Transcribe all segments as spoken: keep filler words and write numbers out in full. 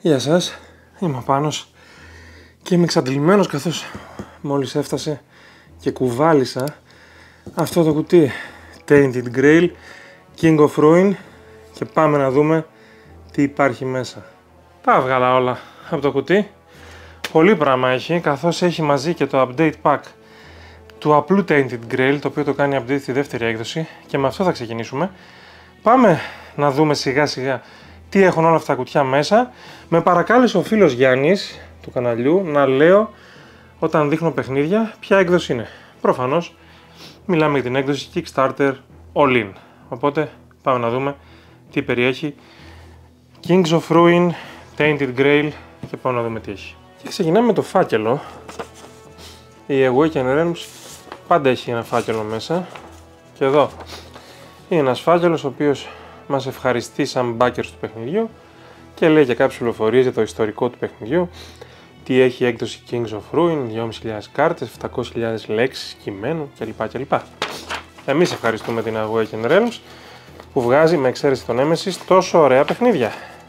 Γεια σας, είμαι ο Πάνος και είμαι εξαντλημένος καθώς μόλις έφτασε και κουβάλισα αυτό το κουτί Tainted Grail King of Ruin και πάμε να δούμε τι υπάρχει μέσα. Τα έβγαλα όλα από το κουτί, πολύ πράγμα έχει, καθώς έχει μαζί και το update pack του απλού Tainted Grail, το οποίο το κάνει update στη δεύτερη έκδοση και με αυτό θα ξεκινήσουμε. Πάμε να δούμε σιγά σιγά τι έχουν όλα αυτά τα κουτιά μέσα. Με παρακάλεσε ο φίλος Γιάννης του καναλιού να λέω όταν δείχνω παιχνίδια ποια έκδοση είναι. Προφανώς μιλάμε για την έκδοση Kickstarter All In. Οπότε πάμε να δούμε τι περιέχει Kings of Ruin, Tainted Grail και πάμε να δούμε τι έχει. Και ξεκινάμε με το φάκελο. Η Awakened Realms πάντα έχει ένα φάκελο μέσα και εδώ είναι ένας φάκελος ο οποίος μας ευχαριστεί σαν backers του παιχνιδιού και λέει και κάποιες πληροφορίες για το ιστορικό του παιχνιδιού, τι έχει η έκδοση Kings of Ruin, δυόμισι χιλιάδες κάρτες, επτακόσιες χιλιάδες λέξεις κειμένου κλπ. κλπ. Εμείς ευχαριστούμε την Awakened Realms που βγάζει με εξαίρεση τον Nemesis τόσο ωραία παιχνίδια.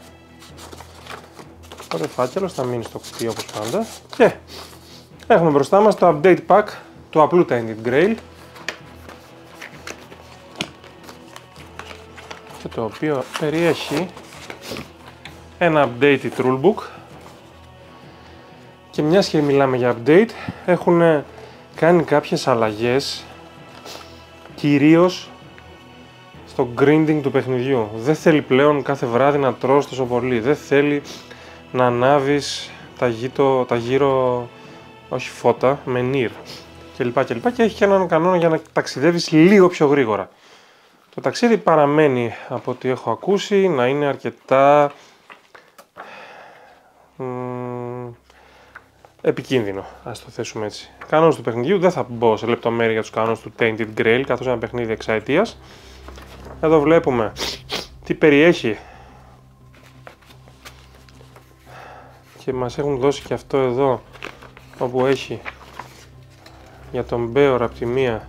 Οπότε φάκελος θα μείνει στο κουτί όπως πάντα και έχουμε μπροστά μας το update pack του απλού Tainted Grail, το οποίο περιέχει ένα updated rulebook και μιας και μιλάμε για update έχουν κάνει κάποιες αλλαγές κυρίως στο grinding του παιχνιδιού. Δεν θέλει πλέον κάθε βράδυ να τρως τόσο πολύ, δεν θέλει να ανάβεις τα, γύρω, τα γύρω όχι φώτα με νιρ κλπ. κλπ. Και έχει και έναν κανόνα για να ταξιδεύεις λίγο πιο γρήγορα. Το ταξίδι παραμένει, από ό,τι έχω ακούσει, να είναι αρκετά μ, επικίνδυνο, ας το θέσουμε έτσι. Κανόνες του παιχνιδιού, δεν θα μπω σε λεπτομέρεια για τους κανόνες του Tainted Grail, καθώς είναι ένα παιχνίδι εξαετίας. Εδώ βλέπουμε τι περιέχει και μας έχουν δώσει και αυτό εδώ, όπου έχει για τον Μπέορ από τη μία,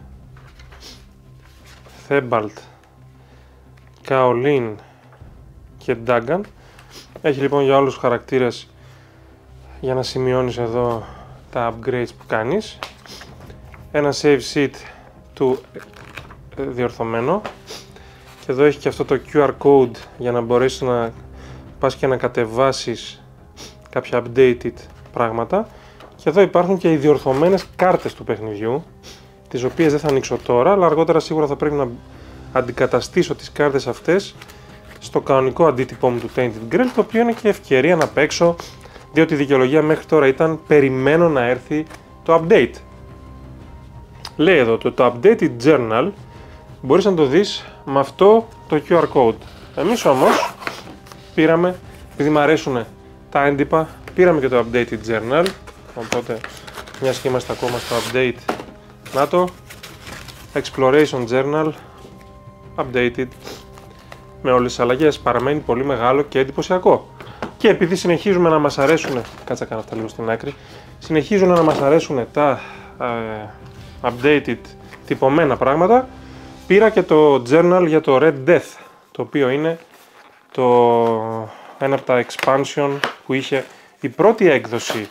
Θέμπαλτ, Καολίν και Ντάγκαν. Έχει λοιπόν για όλους τους χαρακτήρες για να σημειώνεις εδώ τα upgrades που κάνεις. Ένα save sheet του διορθωμένο και εδώ έχει και αυτό το κιου αρ code για να μπορέσεις να πας και να κατεβάσεις κάποια updated πράγματα. Και εδώ υπάρχουν και οι διορθωμένες κάρτες του παιχνιδιού, τις οποίες δεν θα ανοίξω τώρα, αλλά αργότερα σίγουρα θα πρέπει να αντικαταστήσω τις κάρτες αυτές στο κανονικό αντίτυπό μου του Tainted Grail, το οποίο είναι και ευκαιρία να παίξω, διότι η δικαιολογία μέχρι τώρα ήταν περιμένω να έρθει το update. Λέει εδώ το, το updated journal μπορείς να το δεις με αυτό το κιου αρ code. Εμείς όμως πήραμε, επειδή μου αρέσουν τα έντυπα, πήραμε και το updated journal, οπότε μιας και είμαστε ακόμα στο update, να το Exploration Journal updated με όλες τις αλλαγές, παραμένει πολύ μεγάλο και εντυπωσιακό. Και επειδή συνεχίζουμε να μας αρέσουν, κάτσα κάνω αυτά λίγο στην άκρη, συνεχίζουν να μας αρέσουν τα ε, updated τυπωμένα πράγματα, πήρα και το journal για το Red Death, το οποίο είναι το, ένα από τα expansion που είχε η πρώτη έκδοση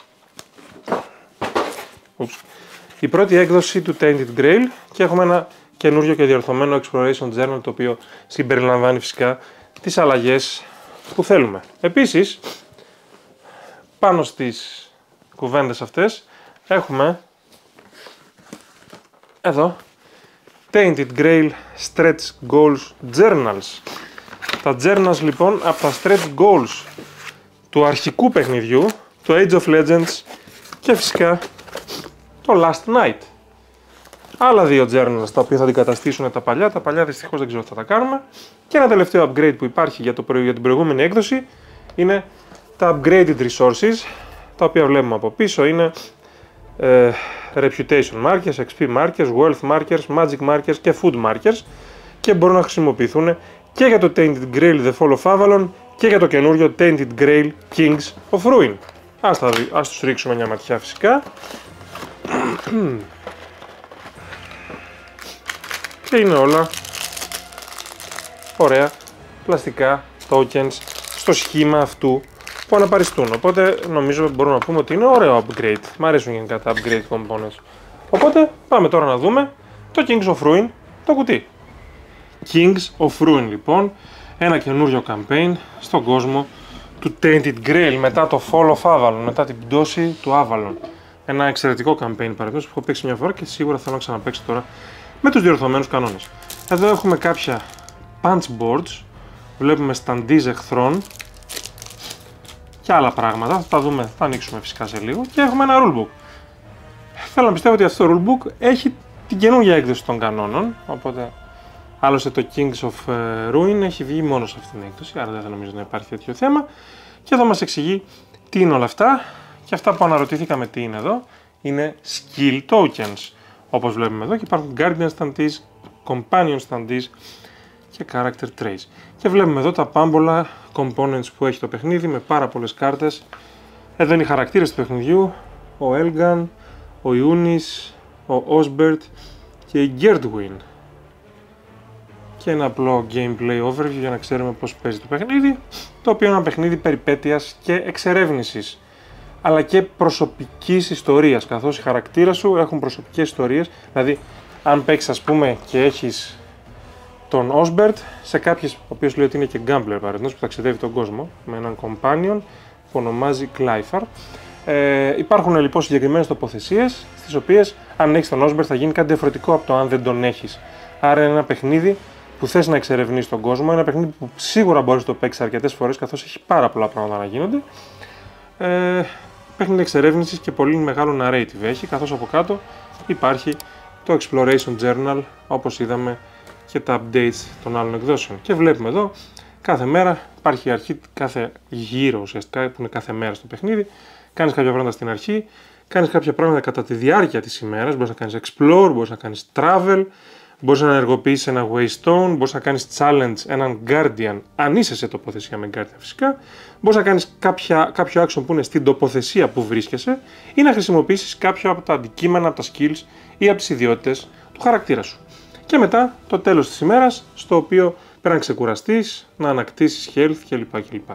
Oops. η πρώτη έκδοση του Tainted Grail και έχουμε ένα καινούριο και διορθωμένο Exploration Journal, το οποίο συμπεριλαμβάνει φυσικά τις αλλαγές που θέλουμε. Επίσης, πάνω στις κουβέντες αυτές έχουμε εδώ Tainted Grail Stretch Goals Journals. Τα journals λοιπόν από τα Stretch Goals του αρχικού παιχνιδιού, το Age of Legends και φυσικά το Last Night. Άλλα δύο journals τα οποία θα αντικαταστήσουν τα παλιά. Τα παλιά δυστυχώς δεν ξέρω τι θα τα κάνουμε. Και ένα τελευταίο upgrade που υπάρχει για, το, για την προηγούμενη έκδοση είναι τα upgraded resources, τα οποία βλέπουμε από πίσω. Είναι ε, reputation markers, εξ πι markers, wealth markers, magic markers και food markers και μπορούν να χρησιμοποιηθούν και για το Tainted Grail The Fall of Avalon και για το καινούριο Tainted Grail Kings of Ruin. Ας, τα, ας τους ρίξουμε μια ματιά φυσικά. Και είναι όλα ωραία πλαστικά tokens στο σχήμα αυτού που αναπαριστούν. Οπότε νομίζω μπορούμε να πούμε ότι είναι ωραίο upgrade. Μ' αρέσουν γενικά τα upgrade components. Οπότε πάμε τώρα να δούμε το Kings of Ruin, το κουτί. Kings of Ruin λοιπόν, ένα καινούριο campaign στον κόσμο του Tainted Grail μετά το Fall of Avalon, μετά την πτώση του Avalon. Ένα εξαιρετικό campaign παραδείγματος που έχω παίξει μια φορά και σίγουρα θέλω να ξαναπαίξω τώρα με τους διορθωμένους κανόνες. Εδώ έχουμε κάποια punch boards, βλέπουμε standees εχθρών και άλλα πράγματα, θα τα δούμε, θα ανοίξουμε φυσικά σε λίγο και έχουμε ένα rulebook. Θέλω να πιστεύω ότι αυτό το rulebook έχει την καινούργια έκδοση των κανόνων, οπότε άλλωστε το Kings of Ruin έχει βγει μόνο σε αυτήν την έκδοση, άρα δεν θα νομίζω να υπάρχει τέτοιο θέμα. Και εδώ μας εξηγεί τι είναι όλα αυτά και αυτά που αναρωτήθηκαμε τι είναι εδώ είναι skill tokens, όπως βλέπουμε εδώ, και υπάρχουν guardian standees, companion standees και character traits. Και βλέπουμε εδώ τα πάμπολα components που έχει το παιχνίδι με πάρα πολλές κάρτες. Εδώ είναι οι χαρακτήρες του παιχνιδιού, ο Elgan, ο Iunis, ο Osbert και η Gerdwin. Και ένα απλό gameplay overview για να ξέρουμε πώς παίζει το παιχνίδι, το οποίο είναι ένα παιχνίδι περιπέτειας και εξερεύνησης, αλλά και προσωπικής ιστορίας, καθώς οι χαρακτήρες σου έχουν προσωπικές ιστορίες. Δηλαδή, αν παίξεις ας πούμε και έχεις τον Osbert, σε κάποιες, ο οποίος λέει ότι είναι και gambler παραδείγματος, που ταξιδεύει τον κόσμο, με έναν companion που ονομάζει Clyfar. Ε, υπάρχουν λοιπόν συγκεκριμένες τοποθεσίες, στις οποίες αν έχεις τον Osbert θα γίνει κάτι διαφορετικό από το αν δεν τον έχεις. Άρα είναι ένα παιχνίδι που θες να εξερευνήσεις τον κόσμο, ένα παιχνίδι που σίγουρα μπορείς να το παίξεις αρκετές φορές, καθώς έχει πάρα πολλά πράγματα να γίνονται. Ε, παιχνίδι εξερεύνησης και πολύ μεγάλο narrative έχει, καθώς από κάτω υπάρχει το Exploration Journal, όπως είδαμε και τα updates των άλλων εκδόσεων. Και βλέπουμε εδώ, κάθε μέρα υπάρχει η αρχή, κάθε γύρο ουσιαστικά που είναι κάθε μέρα στο παιχνίδι. Κάνεις κάποια πράγματα στην αρχή, κάνεις κάποια πράγματα κατά τη διάρκεια της ημέρας, μπορείς να κάνεις explore, μπορείς να κάνεις travel, μπορείς να ενεργοποιήσεις ένα waystone, μπορείς να κάνεις challenge έναν guardian, αν είσαι σε τοποθεσία με guardian φυσικά, μπορείς να κάνεις κάποια, κάποιο action που είναι στην τοποθεσία που βρίσκεσαι ή να χρησιμοποιήσεις κάποιο από τα αντικείμενα, από τα skills ή από τις ιδιότητες του χαρακτήρα σου. Και μετά το τέλος της ημέρας, στο οποίο πρέπει να ξεκουραστείς, να ανακτήσεις health κλπ. κλπ.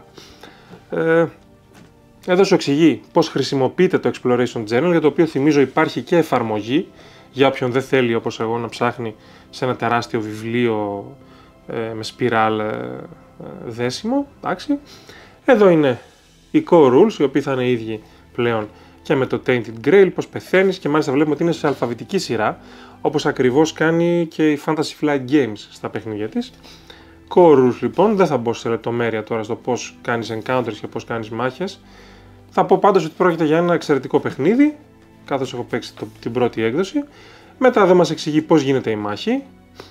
Ε, εδώ σου εξηγεί πώς χρησιμοποιείται το Exploration Journal, για το οποίο θυμίζω υπάρχει και εφαρμογή για όποιον δεν θέλει όπως εγώ να ψάχνει σε ένα τεράστιο βιβλίο ε, με σπιράλ ε, δέσιμο. Εντάξει. Εδώ είναι οι core rules, οι οποίοι θα είναι οι ίδιοι πλέον και με το Tainted Grail, πώς πεθαίνεις, και μάλιστα βλέπουμε ότι είναι σε αλφαβητική σειρά, όπως ακριβώς κάνει και η Fantasy Flight Games στα παιχνίδια της. Core rules λοιπόν, δεν θα μπω σε λεπτομέρεια τώρα στο πώς κάνεις encounters και πώς κάνεις μάχες. Θα πω πάντως ότι πρόκειται για ένα εξαιρετικό παιχνίδι, καθώς έχω παίξει το, την πρώτη έκδοση. Μετά εδώ μας εξηγεί πώς γίνεται η μάχη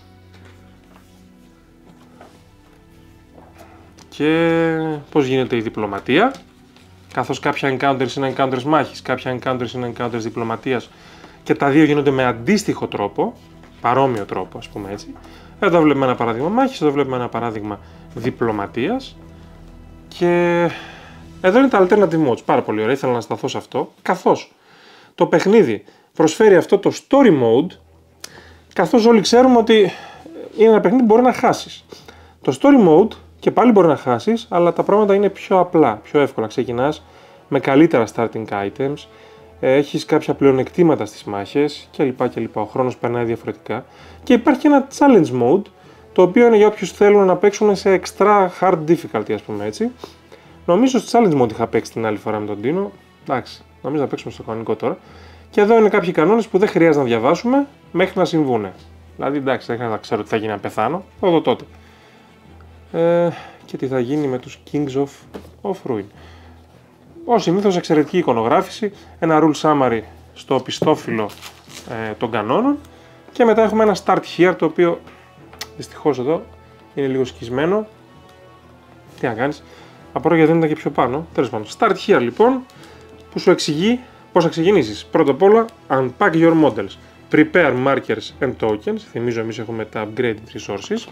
και πώς γίνεται η διπλωματία, καθώς κάποια encounters είναι encounters μάχης, κάποια encounters είναι encounters διπλωματίας και τα δύο γίνονται με αντίστοιχο τρόπο, παρόμοιο τρόπο ας πούμε έτσι. Εδώ βλέπουμε ένα παράδειγμα μάχης, εδώ βλέπουμε ένα παράδειγμα διπλωματίας και εδώ είναι τα alternative modes, πάρα πολύ ωραία, ήθελα να σταθώ σε αυτό, καθώς το παιχνίδι προσφέρει αυτό το story mode, καθώς όλοι ξέρουμε ότι είναι ένα παιχνίδι που μπορεί να χάσεις. Το story mode και πάλι μπορεί να χάσεις, αλλά τα πράγματα είναι πιο απλά, πιο εύκολα. Ξεκινάς με καλύτερα starting items, έχεις κάποια πλεονεκτήματα στις μάχες κλπ. κλπ. Ο χρόνος περνάει διαφορετικά. Και υπάρχει ένα challenge mode, το οποίο είναι για όποιους θέλουν να παίξουν σε extra hard difficulty, ας πούμε έτσι. Νομίζω στο challenge mode είχα παίξει την άλλη φορά με τον Τίνο. Εντάξει, νομίζω να παίξουμε στο κανονικό τώρα. Και εδώ είναι κάποιοι κανόνες που δεν χρειάζεται να διαβάσουμε μέχρι να συμβούνε. Δηλαδή, εντάξει, δεν χρειάζεται να ξέρω τι θα γίνει αν πεθάνω. Θα δω τότε. Ε, και τι θα γίνει με τους Kings of, of Ruin. Ως συνήθως εξαιρετική εικονογράφηση, ένα rule summary στο πιστόφυλλο ε, των κανόνων και μετά έχουμε ένα start here, το οποίο δυστυχώς εδώ είναι λίγο σκισμένο. Τι να κάνεις, απορώ γιατί δεν ήταν και πιο πάνω. Τέλος πάντων, start here λοιπόν, που σου εξηγεί πώς θα ξεκινήσεις. Πρώτα απ' όλα, unpack your models, prepare markers and tokens. Θυμίζω εμείς έχουμε τα upgraded resources.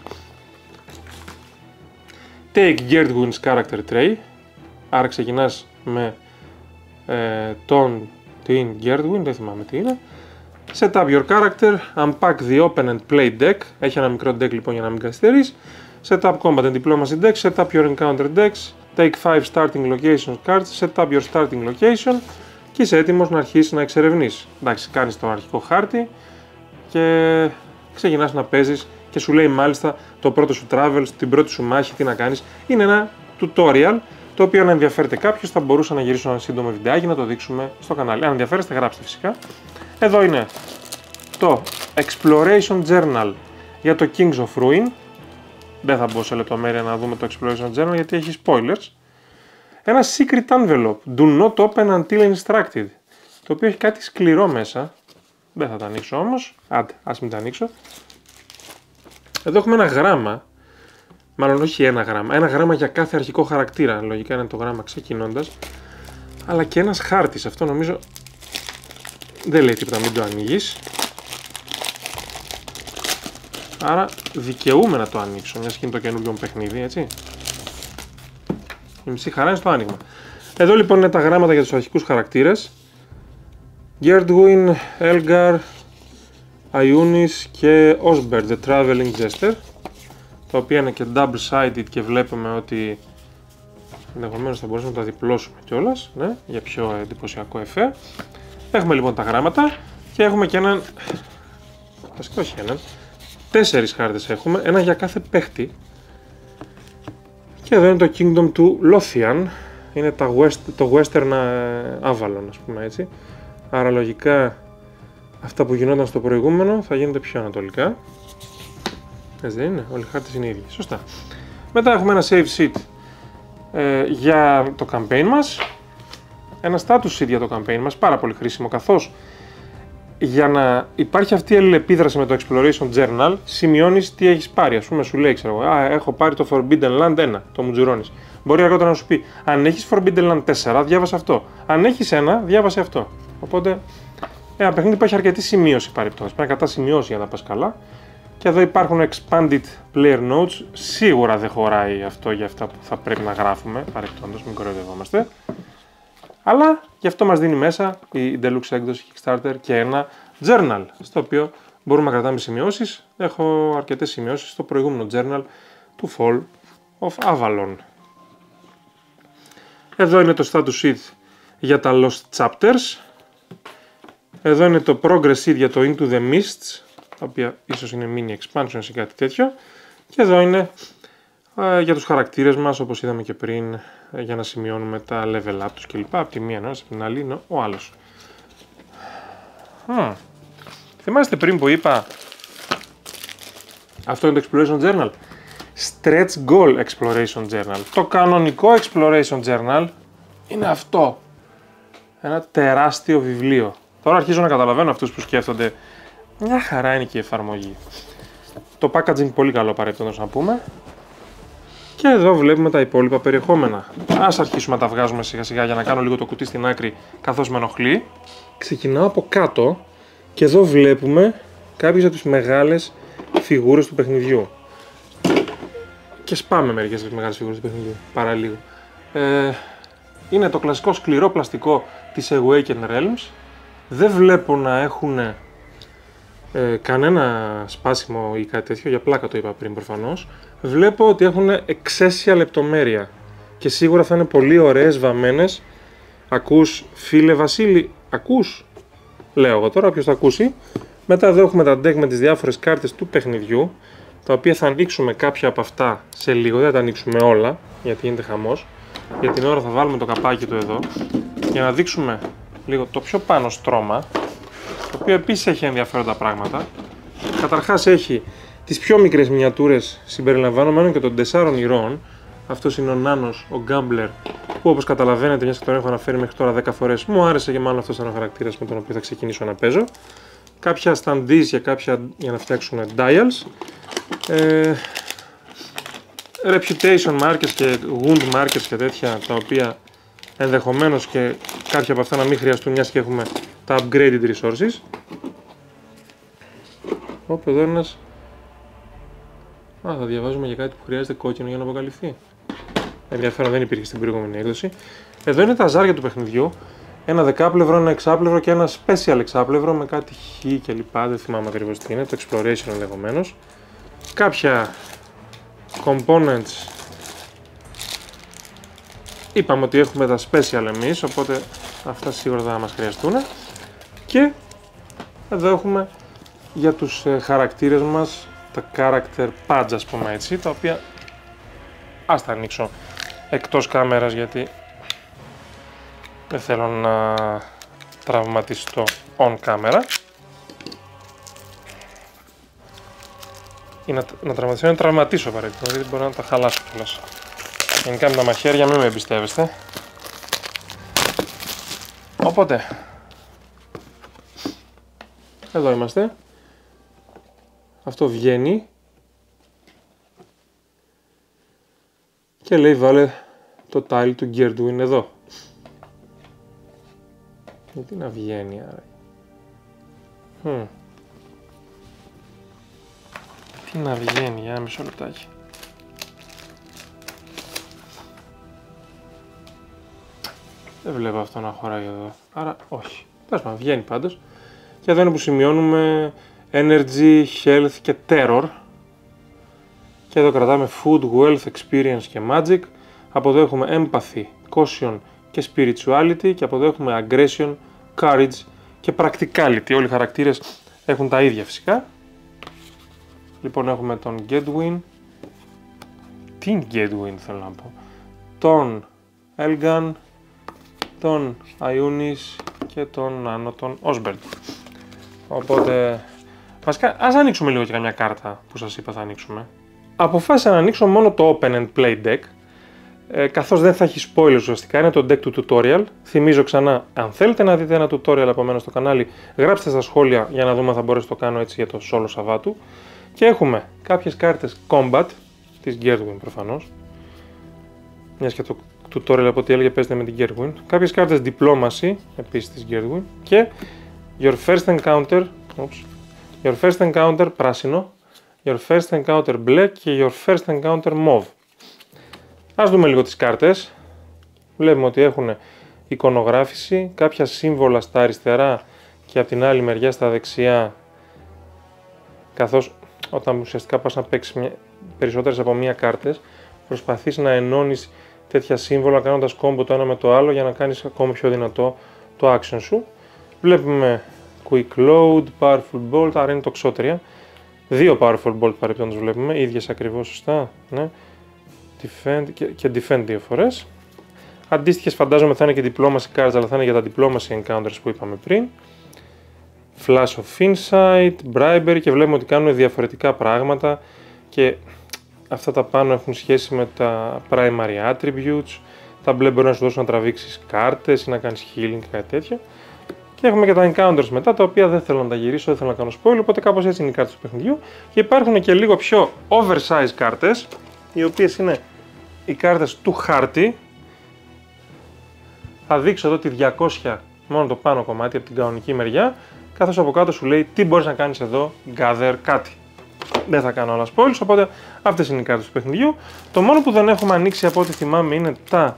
Take Gerdwin's character tray, άρα ξεκινάς με ε, τον, την Gerdwin, δεν θυμάμαι τι είναι. Set up your character, unpack the open and play deck, έχει ένα μικρό deck λοιπόν για να μην καθυστερείς. Set up combat and diplomacy decks, set up your encounter decks, take five starting location cards, set up your starting location και είσαι έτοιμος να αρχίσεις να εξερευνείς. Εντάξει, κάνεις το αρχικό χάρτη και ξεκινάς να παίζεις και σου λέει μάλιστα το πρώτο σου travel, την πρώτη σου μάχη, τι να κάνεις. Είναι ένα tutorial το οποίο αν ενδιαφέρεται κάποιος θα μπορούσα να γυρίσω ένα σύντομο βιντεάκι να το δείξουμε στο κανάλι. Αν ενδιαφέρεστε γράψτε φυσικά. Εδώ είναι το Exploration Journal για το Kings of Ruin. Δεν θα μπω σε λεπτομέρεια να δούμε το Exploration Journal γιατί έχει spoilers. Ένα Secret Envelope, Do not open until instructed, το οποίο έχει κάτι σκληρό μέσα. Δεν θα το ανοίξω όμως, άντε, ας μην το ανοίξω. Εδώ έχουμε ένα γράμμα, μάλλον όχι ένα γράμμα, ένα γράμμα για κάθε αρχικό χαρακτήρα, λογικά είναι το γράμμα ξεκινώντας, αλλά και ένας χάρτης, αυτό νομίζω δεν λέει τίποτα, μην το ανοίγεις. Άρα δικαιούμαι να το ανοίξω, μιας και είναι το καινούργιο παιχνίδι, έτσι. Η μισή χαρά είναι στο άνοιγμα. Εδώ λοιπόν είναι τα γράμματα για τους αρχικούς χαρακτήρες. Gerdwin, Elgar, Iunis και Osbert, the Traveling Jester, τα οποία είναι και double-sided και βλέπουμε ότι ενδεχομένως θα μπορούσαμε να τα διπλώσουμε κιόλας, ναι, για πιο εντυπωσιακό εφέ. Έχουμε λοιπόν τα γράμματα και έχουμε και έναν, βασικά όχι έναν, τέσσερις χάρτες έχουμε, ένα για κάθε παίχτη. Και εδώ είναι το Kingdom του Lothian, είναι τα West, το Western Avalon, ας πούμε έτσι. Άρα λογικά αυτά που γινόταν στο προηγούμενο θα γίνονται πιο ανατολικά. Έτσι δεν είναι, όλοι οι χάρτες είναι ίδιοι, σωστά. Μετά έχουμε ένα save sheet ε, για το campaign μας. Ένα status sheet για το campaign μας, πάρα πολύ χρήσιμο, καθώς για να υπάρχει αυτή η αλληλεπίδραση με το Exploration Journal, σημειώνεις τι έχεις πάρει. Ας πούμε, σου λέει, ξέρω εγώ, α, έχω πάρει το Forbidden Land ένα, το μουτζουρώνεις. Μπορεί αργότερα να σου πει, αν έχεις Forbidden Land τέσσερα, διάβασε αυτό. Αν έχεις ένα, διάβασε αυτό. Οπότε, ένα παιχνίδι που έχει αρκετή σημείωση παρεπτώσεις. Πρέπει να κατά σημειώσει για να πας καλά. Και εδώ υπάρχουν Expanded Player Notes. Σίγουρα δεν χωράει αυτό για αυτά που θα πρέπει να γράφουμε, παρεπτόντως, μην κοροϊδευόμαστε. Αλλά γι' αυτό μας δίνει μέσα η Deluxe έκδοση Kickstarter και ένα journal, στο οποίο μπορούμε να κρατάμε σημειώσεις. Έχω αρκετές σημειώσεις στο προηγούμενο journal του Fall of Avalon. Εδώ είναι το status sheet για τα Lost Chapters. Εδώ είναι το Progress sheet για το Into the Mists, τα οποία ίσως είναι mini expansions ή κάτι τέτοιο. Και εδώ είναι ε, για τους χαρακτήρες μας, όπως είδαμε και πριν, ε, για να σημειώνουμε τα level up τους κλπ. Από τη μία ενός, από την άλλη είναι ο άλλος. Hm. Θυμάστε πριν που είπα, αυτό είναι το Exploration Journal. Stretch Goal Exploration Journal. Το κανονικό Exploration Journal είναι αυτό. Ένα τεράστιο βιβλίο. Τώρα αρχίζω να καταλαβαίνω αυτούς που σκέφτονται, μια χαρά είναι και η εφαρμογή. Το packaging πολύ καλό παρεπτόντως να πούμε. Και εδώ βλέπουμε τα υπόλοιπα περιεχόμενα. Ας αρχίσουμε να τα βγάζουμε σιγά σιγά για να κάνω λίγο το κουτί στην άκρη καθώς με ενοχλεί. Ξεκινάω από κάτω και εδώ βλέπουμε κάποιες από τις μεγάλες φιγούρες του παιχνιδιού. Και σπάμε μερικές από τις μεγάλες φιγούρες του παιχνιδιού, παραλίγο. Ε, είναι το κλασικό σκληρό πλαστικό της Awaken Realms. Δεν βλέπω να έχουν ε, κανένα σπάσιμο ή κάτι τέτοιο, για πλάκα το είπα πριν προφανώς. Βλέπω ότι έχουν εξαίσια λεπτομέρεια και σίγουρα θα είναι πολύ ωραίες βαμμένες. Ακούς φίλε Βασίλη, ακούς? Λέω εγώ τώρα, όποιος θα ακούσει. Μετά εδώ έχουμε τα deck με τις διάφορες κάρτες του παιχνιδιού, τα οποία θα ανοίξουμε κάποια από αυτά σε λίγο, δεν θα τα ανοίξουμε όλα γιατί γίνεται χαμός. Για την ώρα θα βάλουμε το καπάκι του εδώ για να δείξουμε λίγο το πιο πάνω στρώμα, το οποίο επίσης έχει ενδιαφέροντα πράγματα. Καταρχάς έχει τις πιο μικρές μινιατούρες συμπεριλαμβανομένων και των τεσσάρων ηρώων. Αυτός είναι ο Νάνος, ο Γκάμπλερ, που όπως καταλαβαίνετε, μιας και τον έχω αναφέρει μέχρι τώρα δέκα φορές, μου άρεσε και μάλλον αυτός ήταν ο χαρακτήρας με τον οποίο θα ξεκινήσω να παίζω. Κάποια standees για, κάποια, για να φτιάξουν dials. Ε, reputation markers και wound markers και τέτοια, τα οποία ενδεχομένως και κάποια από αυτά να μην χρειαστούν, μιας και έχουμε τα upgraded resources. Όπου εδώ ένας... Α, θα διαβάζουμε για κάτι που χρειάζεται κόκκινο για να αποκαλυφθεί. Ενδιαφέρον δεν υπήρχε στην προηγούμενη έκδοση. Εδώ είναι τα ζάρια του παιχνιδιού. Ένα δεκάπλευρο, ένα εξάπλευρο και ένα special εξάπλευρο με κάτι χ και λοιπά. Δεν θυμάμαι ακριβώς τι είναι, το exploration ενδεχομένως. Κάποια components είπαμε ότι έχουμε τα special εμείς, οπότε αυτά σίγουρα θα μας χρειαστούν. Και εδώ έχουμε για τους ε, χαρακτήρες μας τα character pads, ας πούμε έτσι, τα οποία ας τα ανοίξω εκτός κάμερας γιατί δεν θέλω να τραυματιστώ on camera. Ή να, να τραυματιστώ ή να τραυματίσω απαραίτητα, γιατί μπορώ να τα χαλάσω κιόλας. Γενικά με τα μαχαίρια μην με εμπιστεύεστε. Οπότε, εδώ είμαστε. Αυτό βγαίνει και λέει βάλε το tile του Geardwin εδώ. Γιατί να βγαίνει άρα. Hm. Τι να βγαίνει, για ένα μισό λεπτάκι. Δεν βλέπω αυτό να χωράει εδώ, άρα όχι. Τέλος πάντων, βγαίνει πάντως. Και εδώ είναι που σημειώνουμε Energy, Health και Terror. Και εδώ κρατάμε Food, Wealth, Experience και Magic. Από εδώ έχουμε Empathy, Caution και Spirituality. Και από εδώ έχουμε Aggression, Courage και Practicality. Όλοι οι χαρακτήρες έχουν τα ίδια φυσικά. Λοιπόν, έχουμε τον Gedwin. Την Gedwin θέλω να πω. Τον Elgan, τον Ionis και τον Άνω τον Osbert. Οπότε, βασικά, ας ανοίξουμε λίγο και καμιά κάρτα που σας είπα θα ανοίξουμε. Αποφάσισα να ανοίξω μόνο το Open and Play deck, ε, καθώς δεν θα έχει spoilers ουσιαστικά, είναι το deck του tutorial. Θυμίζω ξανά, αν θέλετε να δείτε ένα tutorial από μένα στο κανάλι, γράψτε στα σχόλια για να δούμε αν θα μπορέσω να το κάνω έτσι για το solo Σαββάτου. Και έχουμε κάποιες κάρτες Combat, της Geardwin προφανώς, μιας και το tutorial από ό,τι έλεγε παίζετε με την Geardwin. Κάποιες κάρτες Diplomacy, επίσης της Geardwin. Και Your First Encounter, oops, Your First Encounter πράσινο, Your First Encounter μπλε και Your First Encounter mauve. Ας δούμε λίγο τις κάρτες. Βλέπουμε ότι έχουν εικονογράφηση, κάποια σύμβολα στα αριστερά και από την άλλη μεριά στα δεξιά, καθώς όταν ουσιαστικά πας να παίξεις μια, περισσότερες από μία κάρτες, προσπαθείς να ενώνεις τέτοια σύμβολα κάνοντας κόμπο το ένα με το άλλο για να κάνεις ακόμη πιο δυνατό το action σου. Βλέπουμε Quick Load, Powerful Bolt, άρα είναι τοξότερια. Δύο Powerful Bolt παρεπτόντως βλέπουμε, ίδιες ακριβώς σωστά, ναι. Defend και, και Defend δύο φορές. Αντίστοιχες φαντάζομαι θα είναι και Diplomacy cards, αλλά θα είναι για τα Diplomacy Encounters που είπαμε πριν. Flash of Insight, Bribery και βλέπουμε ότι κάνουν διαφορετικά πράγματα και αυτά τα πάνω έχουν σχέση με τα Primary Attributes. Τα μπλε μπορεί να σου δώσουν να τραβήξεις κάρτες ή να κάνεις healing και κάτι τέτοιο. Και έχουμε και τα Encounters μετά, τα οποία δεν θέλω να τα γυρίσω, δεν θέλω να κάνω spoil, οπότε κάπως έτσι είναι οι κάρτες του παιχνιδιού. Και υπάρχουν και λίγο πιο oversize κάρτες, οι οποίες είναι οι κάρτες του χάρτη. Θα δείξω εδώ τη διακόσια, μόνο το πάνω κομμάτι από την κανονική μεριά, καθώς από κάτω σου λέει τι μπορείς να κάνεις εδώ, gather κάτι. Δεν θα κάνω άλλα spoils, οπότε αυτές είναι οι κάρτες του παιχνιδιού. Το μόνο που δεν έχουμε ανοίξει από ό,τι θυμάμαι είναι τα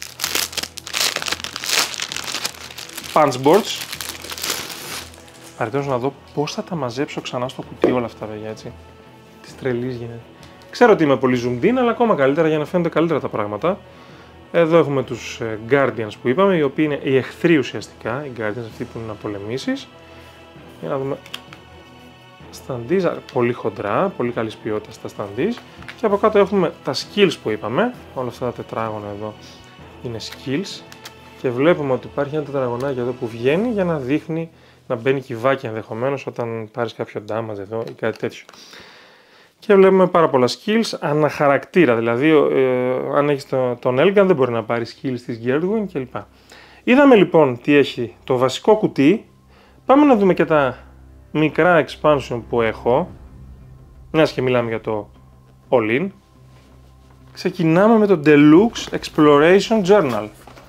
punch boards. Παραιτέρως να δω πώς θα τα μαζέψω ξανά στο κουτί όλα αυτά, παιδιά, έτσι. Της τρελής γίνεται. Ξέρω ότι είμαι πολύ zoomed in, αλλά ακόμα καλύτερα για να φαίνονται καλύτερα τα πράγματα. Εδώ έχουμε τους Guardians που είπαμε, οι οποίοι είναι οι εχθροί ουσιαστικά, οι Guardians αυτοί που είναι να πολεμήσεις. Για να δούμε. Standees, πολύ χοντρά, πολύ καλής ποιότητας τα standees. Και από κάτω έχουμε τα skills που είπαμε, όλα αυτά τα τετράγωνα εδώ είναι skills. Και βλέπουμε ότι υπάρχει ένα τετραγωνάκι εδώ που βγαίνει για να δείχνει, να μπαίνει κυβάκι ενδεχομένως όταν πάρεις κάποιο damage εδώ ή κάτι τέτοιο. Και βλέπουμε πάρα πολλά skills αναχαρακτήρα, δηλαδή ε, αν έχεις το, τον Elgan δεν μπορεί να πάρει skills της Geardwin κλπ. Είδαμε λοιπόν τι έχει το βασικό κουτί, πάμε να δούμε και τα μικρά expansion που έχω, μιας και μιλάμε για το all-in. Ξεκινάμε με το Deluxe Exploration Journal.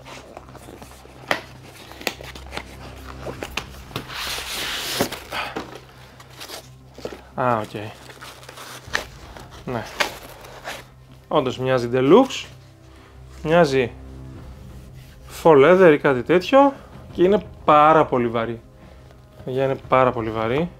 Α, οκ. Okay. Ναι. Όντως μοιάζει Deluxe, μοιάζει Faux Leather ή κάτι τέτοιο και είναι πάρα πολύ βαρύ. Για είναι πάρα πολύ βαρύ.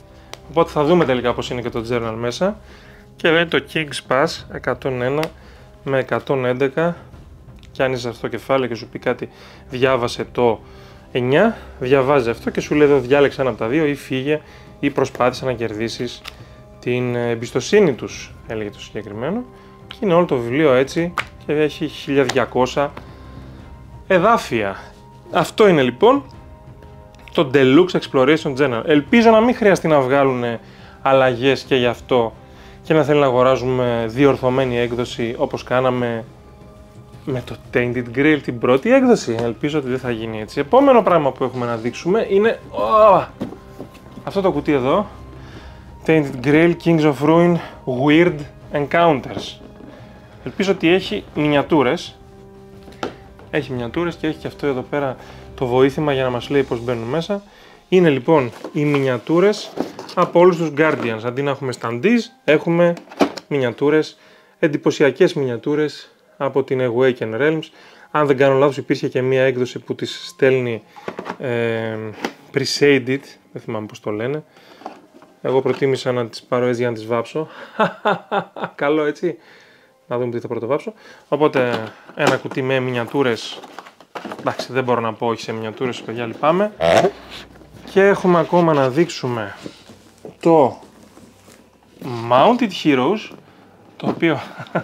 Οπότε θα δούμε τελικά πώς είναι και το journal μέσα. Και εδώ είναι το King's Pass εκατόν ένα με εκατόν έντεκα και άνοιξε αυτό το κεφάλαιο και σου πει κάτι, διάβασε το εννιά, διαβάζει αυτό και σου λέει εδώ διάλεξε ένα από τα δύο ή φύγε ή προσπάθησε να κερδίσεις την εμπιστοσύνη τους, έλεγε το συγκεκριμένο. Και είναι όλο το βιβλίο έτσι και έχει χίλια διακόσια εδάφια. Αυτό είναι λοιπόν το Deluxe Exploration Journal. Ελπίζω να μην χρειαστεί να βγάλουν αλλαγές και γι' αυτό και να θέλει να αγοράζουμε διορθωμένη έκδοση όπως κάναμε με το Tainted Grail την πρώτη έκδοση. Ελπίζω ότι δεν θα γίνει έτσι. Επόμενο πράγμα που έχουμε να δείξουμε είναι oh, αυτό το κουτί εδώ. Tainted Grail Kings of Ruin Weird Encounters. Ελπίζω ότι έχει μινιατούρες. Έχει μινιατούρες και έχει και αυτό εδώ πέρα το βοήθημα για να μας λέει πώς μπαίνουν μέσα. Είναι λοιπόν οι μινιατούρες από όλους τους Guardians. Αντί να έχουμε standees, έχουμε μινιατούρες, εντυπωσιακές μινιατούρες από την Awaken Realms. Αν δεν κάνω λάθος υπήρχε και μία έκδοση που τις στέλνει ε, pre-shaded, δεν θυμάμαι πώς το λένε. Εγώ προτίμησα να τις πάρω έτσι για να τις βάψω. Καλό έτσι. Να δούμε τι θα πρωτοβάψω. Οπότε ένα κουτί με μινιατούρες. Εντάξει, δεν μπορώ να πω όχι σε μινιατούρες, παιδιά, λυπάμαι. Και έχουμε ακόμα να δείξουμε το Mounted Heroes, το οποίο,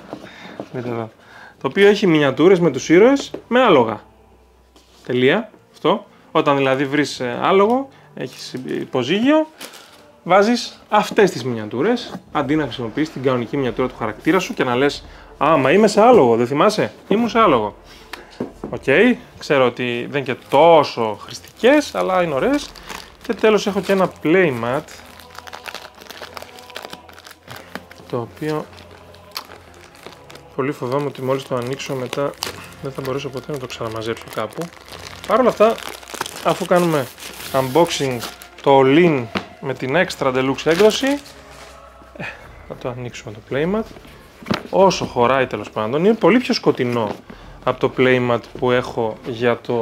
το οποίο έχει μινιατούρες με τους ήρωες με άλογα. Τελεία. Αυτό. Όταν δηλαδή βρεις άλογο, έχεις υποζύγιο, βάζεις αυτές τις μινιατούρες, αντί να χρησιμοποιείς την κανονική μινιατούρα του χαρακτήρα σου και να λες «Α, μα είμαι σε άλογο, δεν θυμάσαι, ήμουν σε άλογο». Οκ, okay, ξέρω ότι δεν είναι και τόσο χρηστικές, αλλά είναι ωραίες. Και τέλος έχω και ένα playmat, το οποίο πολύ φοβάμαι ότι μόλις το ανοίξω μετά δεν θα μπορέσω ποτέ να το ξαναμαζέψω κάπου. Παρ' όλα αυτά, αφού κάνουμε unboxing το all-in με την extra deluxe έκδοση, ε, θα το ανοίξουμε το playmat. Όσο χωράει τέλος πάντων, είναι πολύ πιο σκοτεινό από το playmat που έχω για το,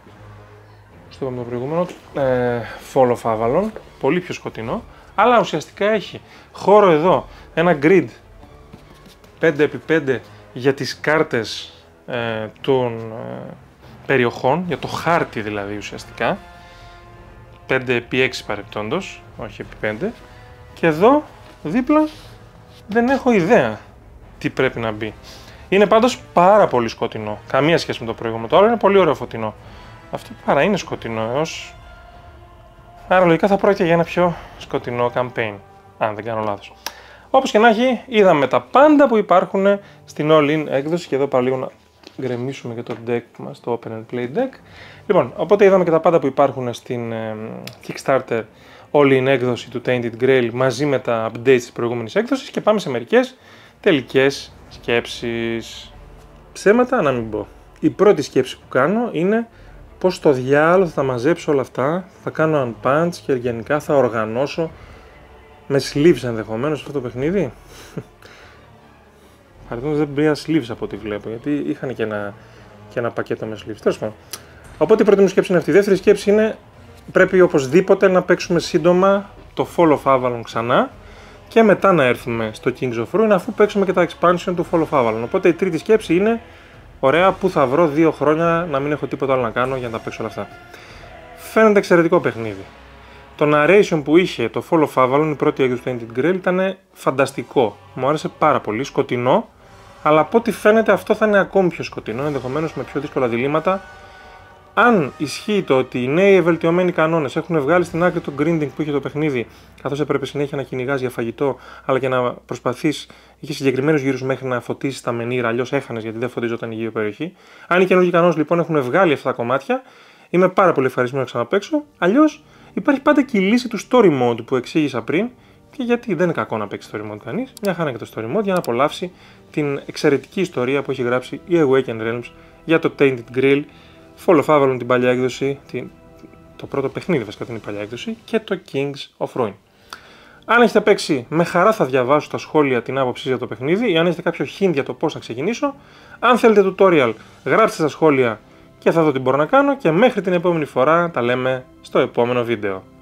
στο το προηγούμενο, ε, Fall of Avalon, πολύ πιο σκοτεινό, αλλά ουσιαστικά έχει χώρο εδώ, ένα grid πέντε επί πέντε για τις κάρτες ε, των ε, περιοχών, για το χάρτη δηλαδή ουσιαστικά, πέντε επί έξι παρεπτόντως, όχι επί πέντε, και εδώ δίπλα δεν έχω ιδέα τι πρέπει να μπει. Είναι πάντως πάρα πολύ σκοτεινό, καμία σχέση με το προηγούμενο, το άλλο είναι πολύ ωραίο φωτεινό. Αυτό παρά είναι σκοτεινό έως... Άρα λογικά θα πρόκειται για ένα πιο σκοτεινό campaign, αν δεν κάνω λάθος. Όπως και να έχει, είδαμε τα πάντα που υπάρχουν στην all-in έκδοση και εδώ πάλι λίγο να γκρεμίσουμε και το deck μας, το Open and Play deck. Λοιπόν, οπότε είδαμε και τα πάντα που υπάρχουν στην ε, Kickstarter all-in έκδοση του Tainted Grail μαζί με τα updates της προηγούμενης έκδοσης και πάμε σε μερικές τελικές σκέψεις. Ψέματα να μην πω. Η πρώτη σκέψη που κάνω είναι πώς στο διάλογο θα τα μαζέψω όλα αυτά, θα κάνω unpunch και γενικά θα οργανώσω με sleeves ενδεχομένως αυτό το παιχνίδι. Παραδείγματος δεν πήρα sleeves από ό,τι βλέπω, γιατί είχαν και ένα, και ένα πακέτο με sleeves. Τέλος πάντων. Οπότε η πρώτη μου σκέψη είναι αυτή. Η δεύτερη σκέψη είναι πρέπει οπωσδήποτε να παίξουμε σύντομα το Fall of Avalon ξανά και μετά να έρθουμε στο Kings of Ruin αφού παίξουμε και τα expansion του Fall of Avalon. Οπότε η τρίτη σκέψη είναι ωραία, που θα βρω δύο χρόνια να μην έχω τίποτα άλλο να κάνω για να τα παίξω όλα αυτά. Φαίνεται εξαιρετικό παιχνίδι. Το narration που είχε το Fall of Avalon, η πρώτη έκδοση του Tainted Grail, ήταν φανταστικό. Μου άρεσε πάρα πολύ, σκοτεινό, αλλά από ό,τι φαίνεται αυτό θα είναι ακόμη πιο σκοτεινό, ενδεχομένως με πιο δύσκολα διλήμματα. Αν ισχύει το ότι οι νέοι βελτιωμένοι κανόνες έχουν βγάλει στην άκρη το grinding που είχε το παιχνίδι, καθώς έπρεπε συνέχεια να κυνηγάς για φαγητό, αλλά και να προσπαθείς, είχε συγκεκριμένους γύρους μέχρι να φωτίσεις τα μενίρα, αλλιώς έχανες γιατί δεν φωτιζόταν η γύρω περιοχή. Αν οι καινούργιοι κανόνες λοιπόν έχουν βγάλει αυτά τα κομμάτια, είμαι πάρα πολύ ευχαριστημένος να ξαναπαίξω. Αλλιώς υπάρχει πάντα και η λύση του story mode που εξήγησα πριν, και γιατί δεν είναι κακό να παίξει story mode κανείς. Μια χαρά και το story mode για να απολαύσει την εξαιρετική ιστορία που έχει γράψει η Awaken Realms για το Tainted Grail, Fall of Avalon την παλιά έκδοση, την, το πρώτο παιχνίδι βασικά την παλιά έκδοση, και το Kings of Ruin. Αν έχετε παίξει, με χαρά θα διαβάσω στα σχόλια την άποψή για το παιχνίδι, ή αν έχετε κάποιο hint για το πώς να ξεκινήσω. Αν θέλετε tutorial, γράψτε στα σχόλια και θα δω τι μπορώ να κάνω, και μέχρι την επόμενη φορά τα λέμε στο επόμενο βίντεο.